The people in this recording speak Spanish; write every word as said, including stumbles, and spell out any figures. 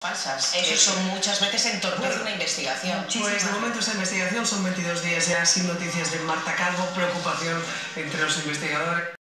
falsas. Eso son muchas veces en torno de una investigación. Pues de momento esa investigación son veintidós días ya sin noticias de Marta Calvo, preocupación entre los investigadores.